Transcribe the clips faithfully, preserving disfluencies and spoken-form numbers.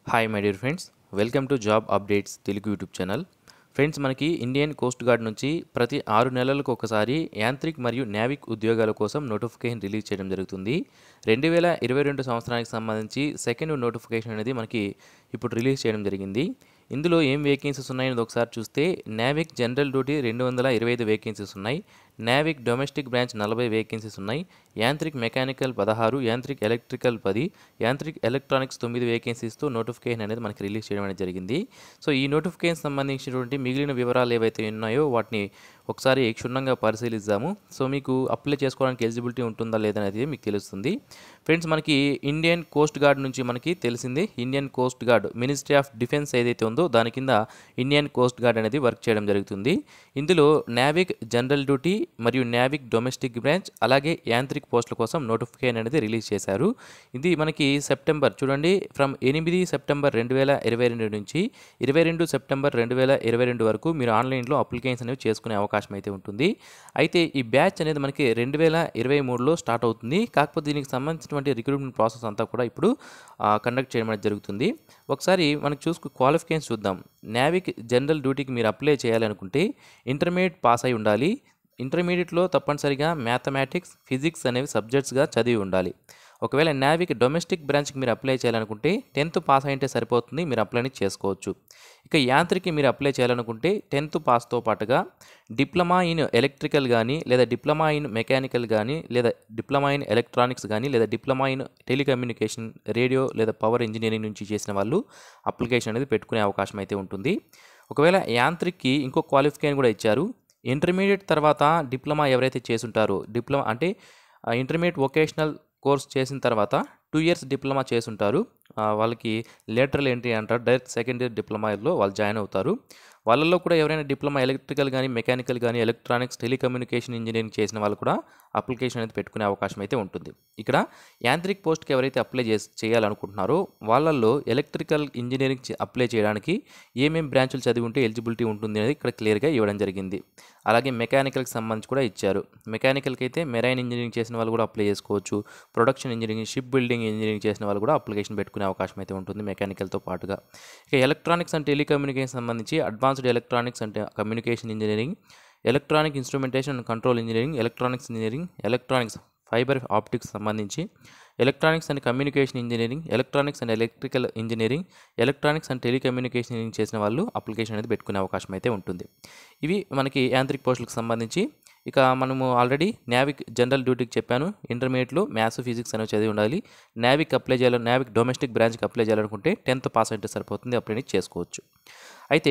Hi my dear friends, welcome to job updates Telugu YouTube channel. Friends, మనకి Indian coast guard నుంచి ప్రతి ఆరు నెలలకు ఒకసారి యాంత్రిక్ మరియు నావిక్ ఉద్యోగాల కోసం నోటిఫికేషన్ రిలీజ్ చేయడం జరుగుతుంది. రెండు వేల ఇరవై రెండు సంవత్సరానికి సంబంధించి సెకండ్ నోటిఫికేషన్ అనేది మనకి ఇప్పుడు రిలీజ్ చేయడం జరిగింది. ఇందులో ఏం వేకెన్సీస్ ఉన్నాయని ఒకసారి చూస్తే నావిక్ జనరల్ డ్యూటీ రెండు వందల ఇరవై ఐదు వేకెన్సీస్ ఉన్నాయి. నావిక్ డొమెస్టిక్ బ్రాంచ్ నలభై వేకెన్సీస్ ఉన్నాయి. యాంత్రిక్ మెకానికల్ పదహారు, యాంత్రిక్ ఎలక్ట్రికల్ పది, యాంత్రిక్ ఎలక్ట్రానిక్స్ తొమ్మిది వేకెన్సీస్తో నోటిఫికేషన్ అనేది మనకి రిలీజ్ చేయడం అనేది జరిగింది. సో ఈ నోటిఫికేషన్ సంబంధించినటువంటి మిగిలిన వివరాలు ఏవైతే ఉన్నాయో వాటిని ఒకసారి క్షుణ్ణంగా పరిశీలిద్దాము. సో మీకు అప్లై చేసుకోవడానికి ఎలిజిబిలిటీ ఉంటుందా లేదనేది మీకు తెలుస్తుంది. ఫ్రెండ్స్, మనకి ఇండియన్ కోస్ట్ గార్డ్ నుంచి మనకి తెలిసింది Indian coast guard ministry of defence ఏదైతే ఉందో దాని కింద ఇండియన్ కోస్ట్ గార్డ్ అనేది వర్క్ చేయడం జరుగుతుంది. ఇందులో నావిక్ జనరల్ డ్యూటీ మరియు నావిక్ డొమెస్టిక్ బ్రాంచ్ అలాగే యాంత్రిక్ పోస్టుల కోసం నోటిఫికేషన్ అనేది రిలీజ్ చేశారు. ఇది మనకి సెప్టెంబర్ చూడండి ఫ్రమ్ ఎనిమిది సెప్టెంబర్ రెండు వేల ఇరవై రెండు నుంచి ఇరవై రెండు సెప్టెంబర్ రెండు వేల ఇరవై రెండు వరకు మీరు ఆన్లైన్లో అప్లికేషన్ అనేవి చేసుకునే అవకాశం అయితే ఉంటుంది. అయితే ఈ బ్యాచ్ అనేది మనకి రెండు వేల ఇరవై మూడులో స్టార్ట్ అవుతుంది. కాకపోతే దీనికి సంబంధించినటువంటి రిక్రూట్మెంట్ ప్రాసెస్ అంతా కూడా ఇప్పుడు కండక్ట్ చేయడం అనేది జరుగుతుంది. ఒకసారి మనకు చూసుకు క్వాలిఫికేషన్స్ చూద్దాం. నావిక్ జనరల్ డ్యూటీకి మీరు అప్లై చేయాలనుకుంటే ఇంటర్మీడియట్ పాస్ అయి ఉండాలి. ఇంటర్మీడియట్లో తప్పనిసరిగా మ్యాథమెటిక్స్, ఫిజిక్స్ అనేవి సబ్జెక్ట్స్గా చదివి ఉండాలి. ఒకవేళ నావిక్ డొమెస్టిక్ బ్రాంచ్కి మీరు అప్లై చేయాలనుకుంటే టెన్త్ పాస్ అయింటే సరిపోతుంది, మీరు అప్లై చేసుకోవచ్చు. ఇక యాంత్రికి మీరు అప్లై చేయాలనుకుంటే టెన్త్ పాస్తో పాటుగా డిప్లొమా ఇన్ ఎలక్ట్రికల్ కానీ లేదా డిప్లొమా ఇన్ మెకానికల్ కానీ లేదా డిప్లొమా ఇన్ ఎలక్ట్రానిక్స్ కానీ లేదా డిప్లొమా ఇన్ టెలికమ్యూనికేషన్, రేడియో లేదా పవర్ ఇంజనీరింగ్ నుంచి చేసిన వాళ్ళు అప్లికేషన్ అనేది పెట్టుకునే అవకాశం అయితే ఉంటుంది. ఒకవేళ యాంత్రిక్కి ఇంకో క్వాలిఫికేషన్ కూడా ఇచ్చారు. ఇంటర్మీడియట్ తర్వాత డిప్లొమా ఎవరైతే చేసుంటారో డిప్లొమా అంటే ఇంటర్మీడియట్ వొకేషనల్ కోర్స్ చేసిన తర్వాత టూ ఇయర్స్ డిప్లొమా చేసుంటారు. వాళ్ళకి లేటరల్ ఎంట్రీ అంటారు. డైరెక్ట్ సెకండ్ ఇయర్ డిప్లొమాలో వాళ్ళు జాయిన్ అవుతారు. వాళ్ళల్లో కూడా ఎవరైనా డిప్లొమా ఎలక్ట్రికల్ కానీ మెకానికల్ కానీ ఎలక్ట్రానిక్స్ టెలికమ్యూనికేషన్ ఇంజనీరింగ్ చేసిన వాళ్ళు కూడా అప్లికేషన్ అనేది పెట్టుకునే అవకాశం అయితే ఉంటుంది. ఇక్కడ యాంత్రిక్ పోస్ట్కి ఎవరైతే అప్లై చేసి చేయాలనుకుంటున్నారో వాళ్ళల్లో ఎలక్ట్రికల్ ఇంజనీరింగ్ అప్లై చేయడానికి ఏమేమి బ్రాంచులు చదివి ఉంటే ఎలిజిబిలిటీ ఉంటుంది అనేది ఇక్కడ క్లియర్గా ఇవ్వడం జరిగింది. అలాగే మెకానికల్కి సంబంధించి కూడా ఇచ్చారు. మెకానికల్కి అయితే మెరైన్ ఇంజనీరింగ్ చేసిన వాళ్ళు కూడా అప్లై చేసుకోవచ్చు. Production engineering, ship building engineering చేసిన వాళ్ళు కూడా అప్లికేషన్ పెట్టుకునే అవకాశం అయితే ఉంటుంది మెకానికల్తో పాటుగా. ఇక ఎలక్ట్రానిక్స్ అండ్ టెలికమ్యూనికేషన్ సంబంధించి advanced electronics and communication engineering, electronic instrumentation and control engineering, electronics engineering, electronics fibre optics సంబంధించి electronics and communication engineering, electronics and electrical engineering, electronics and telecommunication engineering చేసిన వాళ్ళు అప్లికేషన్ అనేది పెట్టుకునే అవకాశం అయితే ఉంటుంది. ఇవి మనకి యాంత్రిక్ పోస్టులకు సంబంధించి. ఇక మనము ఆల్రెడీ నావిక్ జనరల్ డ్యూటీకి చెప్పాను. ఇంటర్మీడియట్లో మ్యాథ్స్, ఫిజిక్స్ అనేవి చదివి ఉండాలి. నావిక్ అప్లై చేయాలి నావిక్ డొమెస్టిక్ బ్రాంచ్కి అప్లై చేయాలనుకుంటే టెన్త్ పాస్ అయితే సరిపోతుంది, అప్లై చేసుకోవచ్చు. అయితే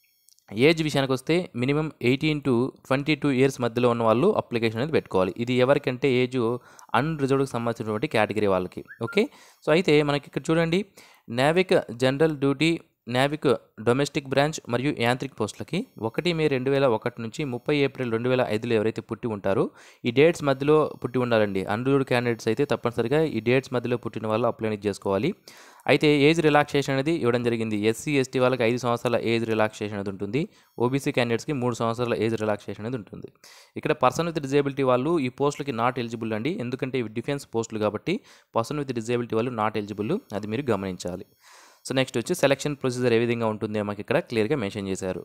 ఏజ్ విషయానికి వస్తే minimum eighteen to twenty two years మధ్యలో ఉన్న వాళ్ళు అప్లికేషన్ అనేది పెట్టుకోవాలి. ఇది ఎవరికంటే ఏజ్ అన్రిజర్వ్డ్కి సంబంధించినటువంటి కేటగిరీ వాళ్ళకి. ఓకే, సో అయితే మనకి ఇక్కడ చూడండి Navik general duty, Navik domestic branch మరియు యాంత్రిక్ పోస్టులకి ఒకటి మే రెండు వేల ఒకటి నుంచి ముప్పై ఏప్రిల్ రెండు వేల ఐదులో ఎవరైతే పుట్టి ఉంటారో ఈ డేట్స్ మధ్యలో పుట్టి ఉండాలండి. అన్రూల్డ్ క్యాండిడేట్స్ అయితే తప్పనిసరిగా ఈ డేట్స్ మధ్యలో పుట్టిన వాళ్ళు అప్లై చేసుకోవాలి. అయితే ఏజ్ రిలాక్సేషన్ అనేది ఇవ్వడం జరిగింది. ఎస్సీ ఎస్టీ వాళ్ళకి ఐదు సంవత్సరాల ఏజ్ రిలాక్సేషన్ అనేది ఉంటుంది. ఓబీసీ క్యాండిడేట్స్కి మూడు సంవత్సరాల ఏజ్ రిలాక్సేషన్ అనేది ఉంటుంది. ఇక్కడ పర్సన్ విత్ డిజేబిలిటీ వాళ్ళు ఈ పోస్టులకి నాట్ ఎలిజిబుల్ అండి. ఎందుకంటే ఇవి డిఫెన్స్ పోస్టులు కాబట్టి పర్సన్ విత్ డిజేబిలిటీ వాళ్ళు నాట్ ఎలిజిబుల్, అది మీరు గమనించాలి. సో నెక్స్ట్ వచ్చి సెలక్షన్ ప్రొసీజర్ ఏ విధంగా ఉంటుంది మనకి ఇక్కడ క్లియర్గా మెన్షన్ చేశారు.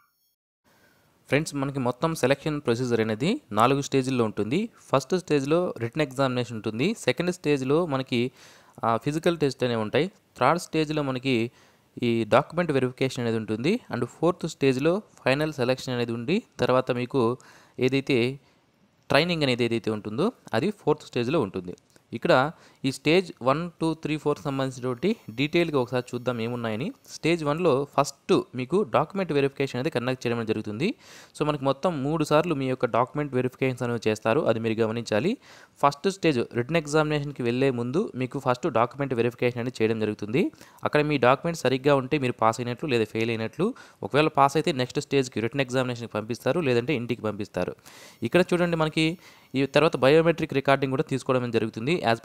ఫ్రెండ్స్, మనకి మొత్తం సెలక్షన్ ప్రొసీజర్ అనేది నాలుగు స్టేజ్ల్లో ఉంటుంది. ఫస్ట్ స్టేజ్లో రిటన్ ఎగ్జామినేషన్ ఉంటుంది. సెకండ్ స్టేజ్లో మనకి ఫిజికల్ టెస్ట్ అనేవి ఉంటాయి. థర్డ్ స్టేజ్లో మనకి ఈ డాక్యుమెంట్ వెరిఫికేషన్ అనేది ఉంటుంది. అండ్ ఫోర్త్ స్టేజ్లో ఫైనల్ సెలక్షన్ అనేది ఉండి తర్వాత మీకు ఏదైతే ట్రైనింగ్ అనేది ఏదైతే ఉంటుందో అది ఫోర్త్ స్టేజ్లో ఉంటుంది. ఇక్కడ ఈ stage one two three four సంబంధించినటువంటి డీటెయిల్గా ఒకసారి చూద్దాం ఏమున్నాయని. స్టేజ్ వన్లో ఫస్ట్ మీకు డాక్యుమెంట్ వెరిఫికేషన్ అనేది కండక్ట్ చేయడం జరుగుతుంది. సో మనకి మొత్తం మూడు సార్లు మీ యొక్క డాక్యుమెంట్ వెరిఫికేషన్స్ అనేవి చేస్తారు, అది మీరు గమనించాలి. ఫస్ట్ స్టేజ్ రిటన్ ఎగ్జామినేషన్కి వెళ్ళే ముందు మీకు ఫస్ట్ డాక్యుమెంట్ వెరిఫికేషన్ అనేది చేయడం జరుగుతుంది. అక్కడ మీ డాక్యుమెంట్స్ సరిగ్గా ఉంటే మీరు పాస్ అయినట్లు లేదా ఫెయిల్ అయినట్లు. ఒకవేళ పాస్ అయితే నెక్స్ట్ స్టేజ్కి రిటన్ ఎగ్జామినేషన్కి పంపిస్తారు, లేదంటే ఇంటికి పంపిస్తారు. ఇక్కడ చూడండి మనకి ఈ తర్వాత బయోమెట్రిక్ రికార్డింగ్ కూడా తీసుకోవడం జరుగుతుంది. యాజ్ పర్ ఆధార్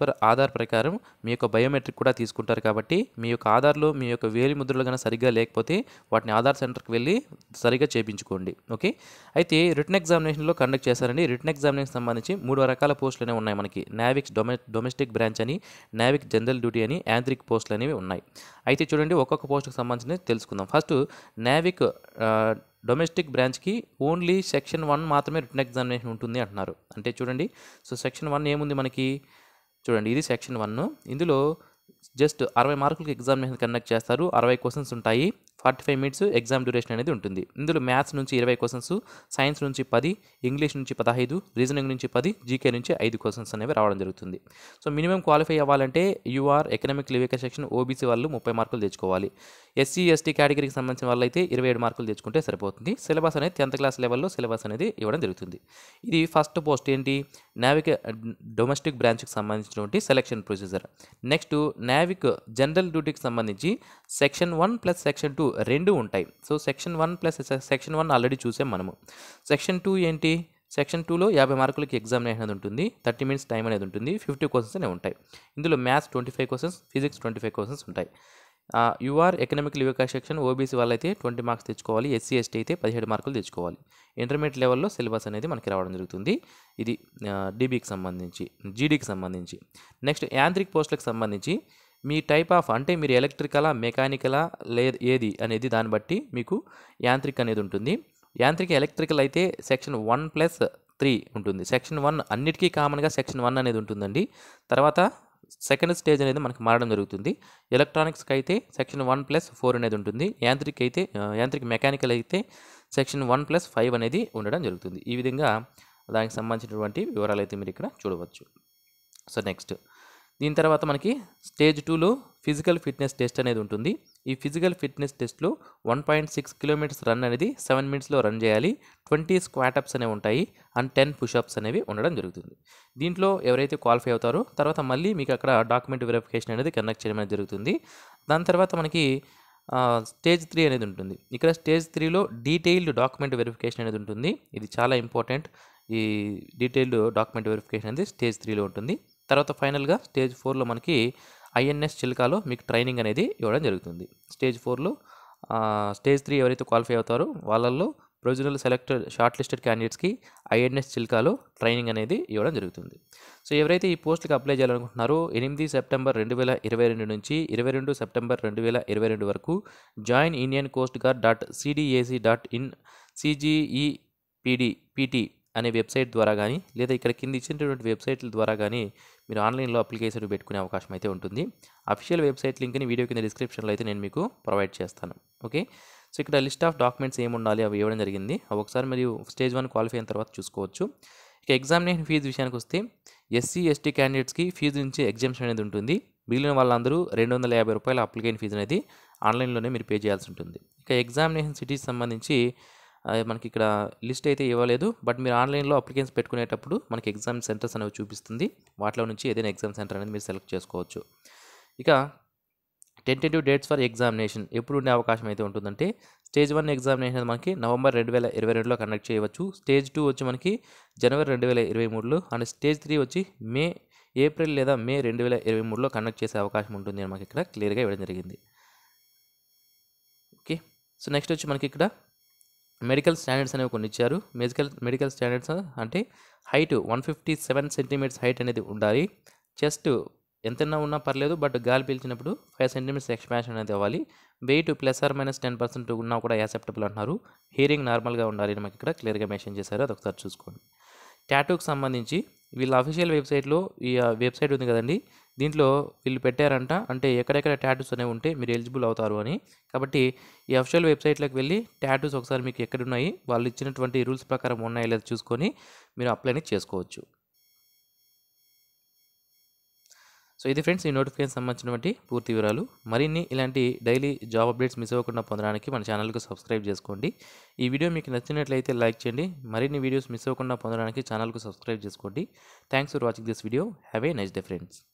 ఆధార్ ప్రకారం మీ యొక్క బయోమెట్రిక్ కూడా తీసుకుంటారు కాబట్టి మీ యొక్క ఆధార్లో మీ యొక్క వేలి ముద్రలు కనుక సరిగ్గా లేకపోతే వాటిని ఆధార్ సెంటర్కి వెళ్ళి సరిగ్గా చేయించుకోండి. ఓకే. అయితే రిటన్ ఎగ్జామినేషన్లో కండక్ట్ చేశారండి. రిటన్ ఎగ్జామినేషన్ సంబంధించి మూడు రకాల పోస్టులు అనేవి ఉన్నాయి మనకి. నావిక్స్ డొమె డొమెస్టిక్ బ్రాంచ్ అని, నావిక్ జనరల్ డ్యూటీ అని, యాంత్రిక్ పోస్టులు అనేవి ఉన్నాయి. అయితే చూడండి ఒక్కొక్క పోస్టుకు సంబంధించి తెలుసుకుందాం. ఫస్ట్ నావిక్ డొమెస్టిక్ బ్రాంచ్కి ఓన్లీ సెక్షన్ వన్ మాత్రమే రిటన్ ఎగ్జామినేషన్ ఉంటుంది అంటున్నారు. అంటే చూడండి, సో సెక్షన్ వన్ ఏముంది మనకి, చూడండి ఇది సెక్షన్ వన్. ఇందులో జస్ట్ అరవై మార్కులకి ఎగ్జామినేషన్ కండక్ట్ చేస్తారు. అరవై క్వశ్చన్స్ ఉంటాయి. Forty five minutes exam duration అనేది ఉంటుంది. ఇందులో మ్యాథ్స్ నుంచి ఇరవై క్వశ్చన్స్, సైన్స్ నుంచి పది, ఇంగ్లీష్ నుంచి పదహైదు, రీజనింగ్ నుంచి పది, జీకే నుంచి ఐదు క్వశ్చన్స్ అనేవి రావడం జరుగుతుంది. సో మినిమం క్వాలిఫై అవ్వాలంటే యూఆర్ ఎకనామిక్ లివిక సెక్షన్ ఓబీసీ వాళ్ళు ముప్పై మార్కులు తెచ్చుకోవాలి. ఎస్సీ ఎస్టీ కేటగిరీకి సంబంధించిన వాళ్ళు అయితే ఇరవై ఏడు మార్కులు తెచ్చుకుంటే సరిపోతుంది. సిలబస్ అనేది టెన్త్ క్లాస్ లెవెల్లో సిలబస్ అనేది ఇవ్వడం జరుగుతుంది. ఇది ఫస్ట్ పోస్ట్ ఏంటి, నావిక్ డొమెస్టిక్ బ్రాంచ్కి సంబంధించినటువంటి selection procedure. Next Navik general డ్యూటీకి సంబంధించి section one plus section two రెండు ఉంటాయి. So section one plus section one already చూసాం మనము. సెక్షన్ టూ ఏంటి, సెక్షన్ టూలో యాభై మార్కులకి ఎగ్జామినేషన్ అనేది ఉంటుంది. థర్టీ మినిట్స్ టైం అనేది ఉంటుంది. ఫిఫ్టీ క్వశ్చన్స్ అనేవి ఉంటాయి. ఇందులో maths twenty five questions, physics twenty five questions ఉంటాయి. యూఆర్ ఎకనామిక్ లివిక సెక్షన్ ఓబీసీ వాళ్ళైతే ట్వంటీ మార్క్స్ తెచ్చుకోవాలి. ఎస్సీ ఎస్టీ అయితే పదిహేడు మార్కులు తెచ్చుకోవాలి. ఇంటర్మీడియట్ లెవెల్లో సిలబస్ అనేది మనకి రావడం జరుగుతుంది. ఇది డీబీకి సంబంధించి, జీడీకి సంబంధించి. నెక్స్ట్ యాంత్రిక్ పోస్టులకు సంబంధించి మీ టైప్ ఆఫ్, అంటే మీరు ఎలక్ట్రికలా మెకానికలా లే ఏది అనేది దాన్ని బట్టి మీకు యాంత్రిక్ అనేది ఉంటుంది. యాంత్రిక ఎలక్ట్రికల్ అయితే సెక్షన్ వన్ ప్లస్ త్రీ ఉంటుంది. సెక్షన్ వన్ అన్నిటికీ కామన్గా సెక్షన్ వన్ అనేది ఉంటుందండి. తర్వాత సెకండ్ స్టేజ్ అనేది మనకు మారడం జరుగుతుంది. ఎలక్ట్రానిక్స్కి అయితే సెక్షన్ వన్ ప్లస్ ఫోర్ అనేది ఉంటుంది. యాంత్రిక్ అయితే యాంత్రిక మెకానికల్ అయితే సెక్షన్ వన్ ప్లస్ ఫైవ్ అనేది ఉండడం జరుగుతుంది. ఈ విధంగా దానికి సంబంధించినటువంటి వివరాలు అయితే మీరు ఇక్కడ చూడవచ్చు. సో నెక్స్ట్ దీని తర్వాత మనకి స్టేజ్ టూలో ఫిజికల్ ఫిట్నెస్ టెస్ట్ అనేది ఉంటుంది. ఈ ఫిజికల్ ఫిట్నెస్ టెస్ట్లో one point six kilometres run అనేది సెవెన్ మినిట్స్లో రన్ చేయాలి. ట్వంటీ స్క్వాటప్స్ అనేవి ఉంటాయి అండ్ టెన్ పుషప్స్ అనేవి ఉండడం జరుగుతుంది. దీంట్లో ఎవరైతే క్వాలిఫై అవుతారో తర్వాత మళ్ళీ మీకు అక్కడ డాక్యుమెంట్ వెరిఫికేషన్ అనేది కండక్ట్ చేయడం అనేది జరుగుతుంది. దాని తర్వాత మనకి స్టేజ్ త్రీ అనేది ఉంటుంది. ఇక్కడ స్టేజ్ త్రీలో డీటెయిల్డ్ డాక్యుమెంట్ వెరిఫికేషన్ అనేది ఉంటుంది. ఇది చాలా ఇంపార్టెంట్. ఈ డీటెయిల్డ్ డాక్యుమెంట్ వెరిఫికేషన్ అనేది స్టేజ్ త్రీలో ఉంటుంది. తర్వాత ఫైనల్గా స్టేజ్ ఫోర్లో మనకి ఐఎన్ఎస్ చిల్కాలో మీకు ట్రైనింగ్ అనేది ఇవ్వడం జరుగుతుంది. స్టేజ్ ఫోర్లో స్టేజ్ త్రీ ఎవరైతే క్వాలిఫై అవుతారో వాళ్ళల్లో ప్రొవిజనల్ సెలెక్టెడ్ షార్ట్ లిస్టెడ్ క్యాండిడేట్స్కి ఐఎన్ఎస్ చిల్కాలో ట్రైనింగ్ అనేది ఇవ్వడం జరుగుతుంది. సో ఎవరైతే ఈ పోస్టులకు అప్లై చేయాలనుకుంటున్నారో ఎనిమిది సెప్టెంబర్ రెండు వేల ఇరవై రెండు నుంచి ఇరవై రెండు సెప్టెంబర్ రెండు వేల ఇరవై రెండు వరకు join Indian coast guard dot CDAC dot in CGEPD PT అనే వెబ్సైట్ ద్వారా కానీ లేదా ఇక్కడ కింద ఇచ్చినటువంటి వెబ్సైట్ల ద్వారా కానీ మీరు ఆన్లైన్లో అప్లికేషన్ పెట్టుకునే అవకాశం అయితే ఉంటుంది. అఫీషియల్ వెబ్సైట్ లింక్ని వీడియో కింద డిస్క్రిప్షన్లో అయితే నేను మీకు ప్రొవైడ్ చేస్తాను. ఓకే. సో ఇక్కడ లిస్ట్ ఆఫ్ డాక్యుమెంట్స్ ఏమి ఉండాలి అవి ఇవ్వడం జరిగింది. అవి ఒకసారి మరియు స్టేజ్ వన్ క్వాలిఫై అయిన తర్వాత చూసుకోవచ్చు. ఇక ఎగ్జామినేషన్ ఫీజు విషయానికి వస్తే ఎస్సీ ఎస్టీ క్యాండిడేట్స్కి ఫీజు నుంచి ఎగ్జామ్షన్ అనేది ఉంటుంది. మిగిలిన వాళ్ళందరూ రెండు వందల యాభై రూపాయల అప్లికేషన్ ఫీజు అనేది ఆన్లైన్లోనే మీరు పే చేయాల్సి ఉంటుంది. ఇక ఎగ్జామినేషన్ సిటీస్ సంబంధించి మనకి ఇక్కడ లిస్ట్ అయితే ఇవ్వలేదు. బట్ మీరు ఆన్లైన్లో అప్లికేషన్స్ పెట్టుకునేటప్పుడు మనకి ఎగ్జామ్ సెంటర్స్ అనేవి చూపిస్తుంది. వాటిలో నుంచి ఏదైనా ఎగ్జామ్ సెంటర్ అనేది మీరు సెలెక్ట్ చేసుకోవచ్చు. ఇక టెంటేటివ్ డేట్స్ ఫర్ ఎగ్జామినేషన్ ఎప్పుడు ఉండే అవకాశం అయితే ఉంటుందంటే స్టేజ్ వన్ ఎగ్జామినేషన్ మనకి నవంబర్ రెండు వేల ఇరవై రెండులో కండక్ట్ చేయవచ్చు. స్టేజ్ టూ వచ్చి మనకి జనవరి రెండు వేల ఇరవై మూడులో అండ్ స్టేజ్ త్రీ వచ్చి మే ఏప్రిల్ లేదా మే రెండు వేల ఇరవై మూడులో కండక్ట్ చేసే అవకాశం ఉంటుంది అని మనకి ఇక్కడ క్లియర్గా ఇవ్వడం జరిగింది. ఓకే. సో నెక్స్ట్ వచ్చి మనకి ఇక్కడ మెడికల్ స్టాండర్డ్స్ అనేవి కొన్ని ఇచ్చారు. మెడికల్ మెడికల్ స్టాండర్డ్స్ అంటే height one fifty seven centimetres height అనేది ఉండాలి. చెస్ట్ ఎంతైనా ఉన్నా పర్లేదు, బట్ గాలి పీల్చినప్పుడు ఫైవ్ సెంటీమీటర్స్ ఎక్స్పాన్షన్ అనేది అవ్వాలి. Weight plus or minus ten percent ఉన్నా కూడా యాక్సెప్టబుల్ అంటున్నారు. హియరింగ్ నార్మల్గా ఉండాలి అని మనకి ఇక్కడ క్లియర్గా మెన్షన్ చేశారు. అది ఒకసారి చూసుకోండి. టాటూకి సంబంధించి వీళ్ళ అఫీషియల్ వెబ్సైట్లో ఈ వెబ్సైట్ ఉంది కదండి, దీంట్లో వీళ్ళు పెట్టారంట అంటే ఎక్కడెక్కడ టాటూస్ అనేవి ఉంటే మీరు ఎలిజిబుల్ అవుతారు అని. కాబట్టి ఈ అఫీషియల్ వెబ్సైట్లోకి వెళ్ళి టాటూస్ ఒకసారి మీకు ఎక్కడున్నాయి వాళ్ళు ఇచ్చినటువంటి రూల్స్ ప్రకారం ఉన్నాయో లేదో చూసుకొని మీరు అప్లైని చేసుకోవచ్చు. సో ఇది ఫ్రెండ్స్ ఈ నోటిఫికేషన్ సంబంధించినటువంటి పూర్తి వివరాలు. మరిన్ని ఇలాంటి డైలీ జాబ్ అప్డేట్స్ మిస్ అవ్వకుండా పొందడానికి మన ఛానల్కి సబ్స్క్రైబ్ చేసుకోండి. ఈ వీడియో మీకు నచ్చినట్లయితే లైక్ చేయండి. మరిన్ని వీడియోస్ మిస్ అవ్వకుండా పొందడానికి ఛానల్కి సబ్స్క్రైబ్ చేసుకోండి. Thanks for watching this video. Have a nice day friends.